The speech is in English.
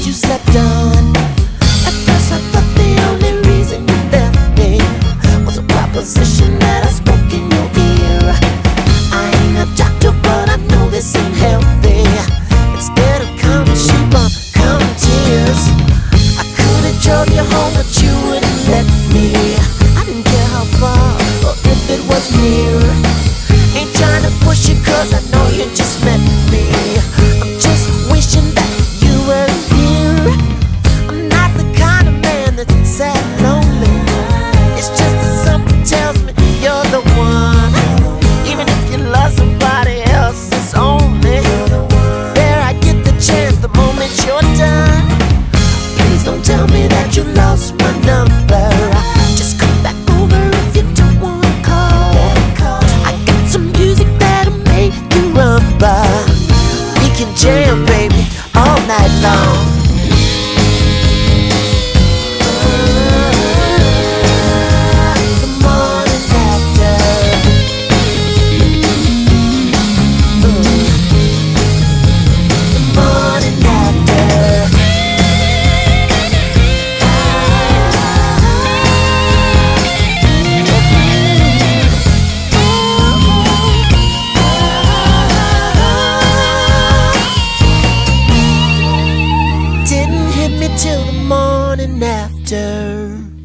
you slept on. At first I thought the only reason you left me was a proposition that I spoke in your ear. I ain't a doctor, but I know this ain't healthy. Instead of counting sheep, I'm counting tears. I could've drove you home, but you wouldn't let me. I didn't care how far or if it was near. Ain't trying to push you, cause I know you just met me. I'm just wishing that you were here. I'm not the kind of man that's sad and lonely. It's just that something tells me you're the one. Even if you love somebody else, it's only there I get the chance the moment you're done. Please don't tell me that you lost my number. Just come back over if you don't wanna call. I got some music that'll make you rumble. We can jam, baby, all night long. Till the morning after.